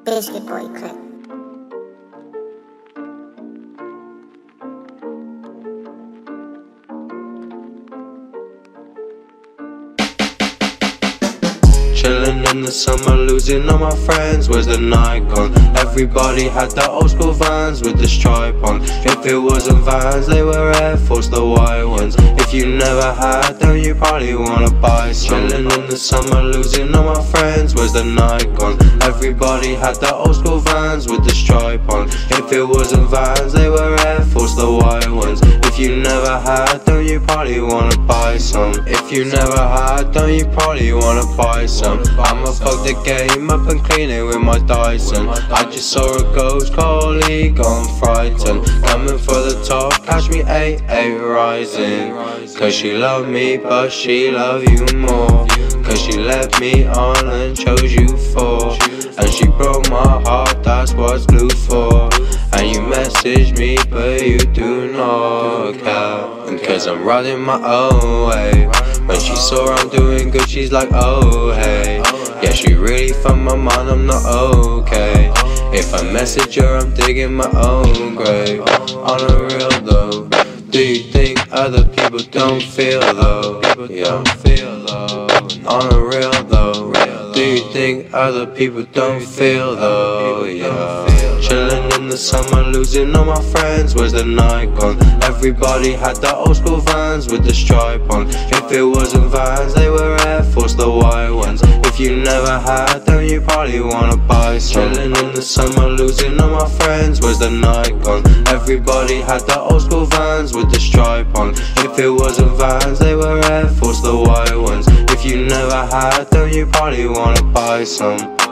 Biscuit Boy clip. Chillin' in the summer, losing all my friends. Where's the night gone? Everybody had the old school Vans with the stripe on. If it wasn't Vans, they were Air Force, the white ones. If you never had them, you probably wanna buy some. Chillin' in the summer, losing all my friends. Where's the night gone? Everybody had the old school Vans with the stripe on. If it wasn't Vans, they were Air Force, the white ones. If you never had them, you probably wanna buy some. If you never had them, you probably wanna buy some. I'ma fuck the game up and clean it with my Dyson. I just saw a ghost colleague gone frightened, coming for the top, catch me 8-8 rising. Cause she loved me but she loved you more. Cause she left me on and chose you for. And she broke my heart, that's what's blue for. And you message me but you do not care. And cause I'm riding my own way. When she saw I'm doing good, she's like, oh hey. Yeah, she really fucked my mind, I'm not okay. If I message her, I'm digging my own grave. On a real though, do you think other people don't feel though? Yeah, on a real though, do you think other people don't feel though? Yeah. Chillin' in the summer, losing all my friends. Where's the night gone? Everybody had the old school Vans with the stripe on. If it wasn't Vans, they were Air Force, the white ones. If you never had them, you probably wanna buy some. Chillin' in the summer, losing all my friends. Where's the night gone? Everybody had the old school Vans with the stripe on. If it wasn't Vans, they were Air Force, the white ones. If you never had them, you probably wanna buy some.